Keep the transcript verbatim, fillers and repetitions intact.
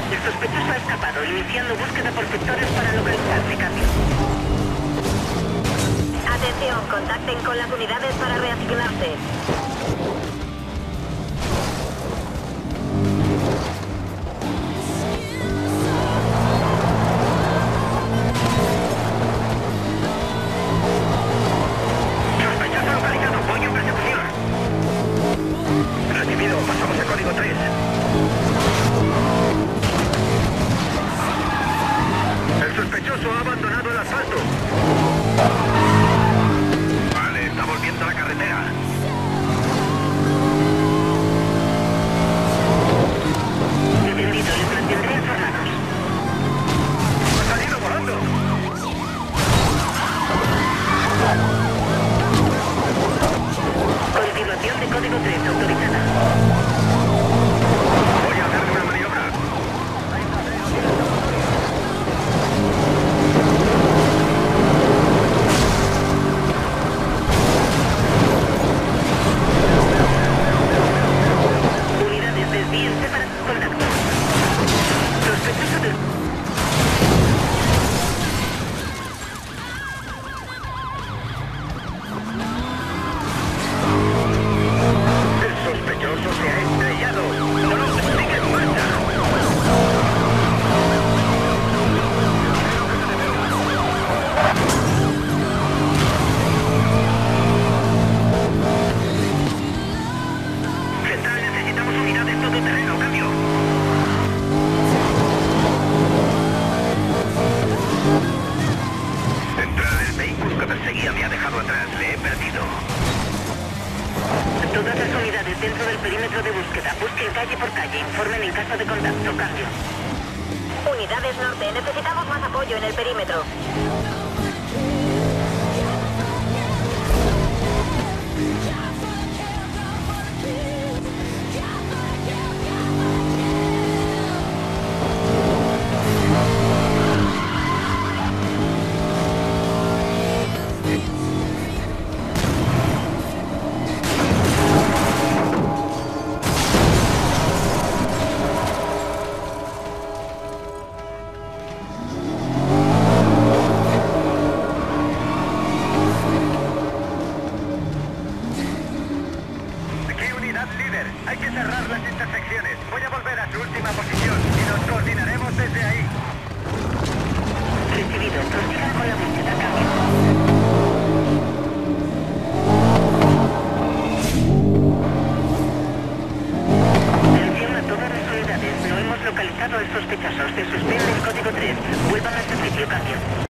El sospechoso ha escapado, iniciando búsqueda por sectores para localizarse. Cambio. Atención, contacten con las unidades para reasignarse. Sospechoso localizado, voy en persecución. Recibido, pasamos a código tres. El sospechoso ha abandonado el asfalto. Vale, está volviendo a la carretera. Entendido, les mantendré informados. ¡Ha salido volando! Continuación de código tres, autorizada. Voy a hacerle una maniobra. Unidades, desvíense para contacto. Sospechoso del... El sospechoso se ha estrellado. ¡No lo sigue en marcha! Central, necesitamos unidades todoterreno. Cambio. Central, el vehículo que perseguía me ha dejado atrás. Le he perdido. Todas las unidades dentro del perímetro de búsqueda. Busquen calle por calle. Informen en caso de contacto. Cambio. Unidades norte, necesitamos más apoyo en el perímetro. Aquí unidad líder. Hay que cerrar las intersecciones. Voy a volver a su última posición y nos coordinaremos desde ahí. Recibido. Prosigan con la búsqueda. Cambio.